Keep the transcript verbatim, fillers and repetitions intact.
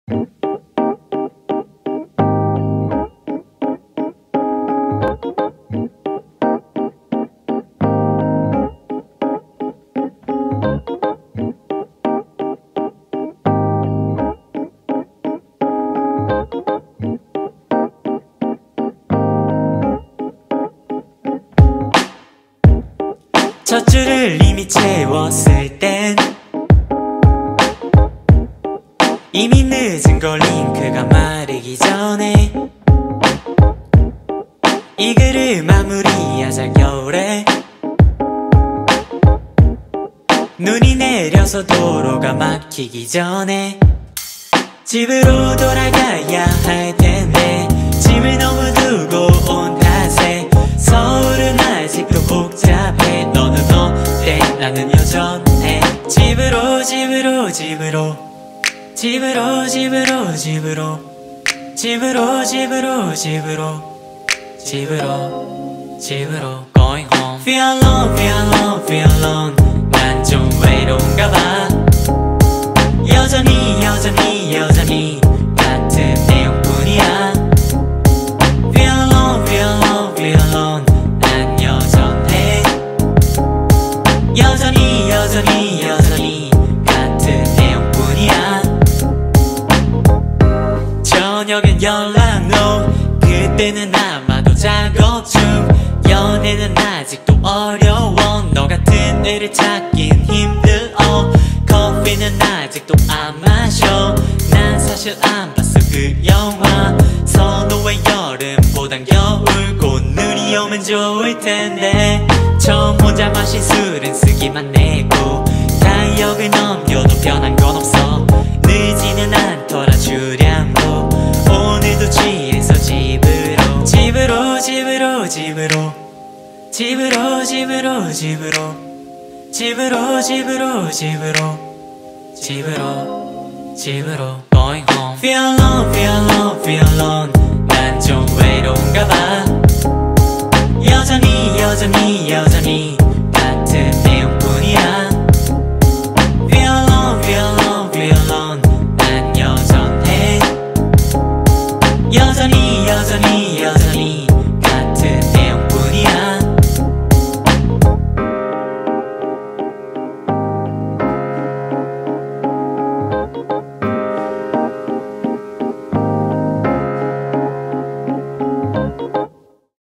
첫 줄을 이미 채웠을 땐 이미 늦은 걸 링크가 마르기 전에 이 글을 마무리하자. 겨울에 눈이 내려서 도로가 막히기 전에 집으로 돌아가야 할 텐데 짐을 너무 두고 온 탓에 서울은 아직도 복잡해. 너는 어때? 나는 여전해. 집으로 집으로 집으로 집으로 집으로 집으로 집으로 집으로 집으로 집으로 집으로 going home. Feel alone feel alone feel alone. 난 좀 외로운가 봐. 여전히 여전히 여전히 같은 내용뿐이야. Feel alone feel alone feel alone. 난 여전해. 여전히 여전히 여전히 같은 내용뿐이야. 저녁엔 연락 no. 그때는 아마도 작업 중. 연애는 아직도 어려워. 너 같은 애를 찾긴 힘들어. 커피는 아직도 안 마셔. 난 사실 안 봤어 그 영화. 선호의 여름보단 겨울. 곧 눈이 오면 좋을 텐데 처음 혼자 마신 술은 쓰기만 내고 다이역을 넘겨도 변한 건 없어. 늦지는 않더라 주량도. 오늘도 취해서 집으로 집으로 집으로 집으로 집으로 집으로 집으로 집으로 집으로 집으로 집으로 집으로 going home. Feel alone feel alone feel alone. 난 좀 외로운가 봐. 여전히 여전히 여전히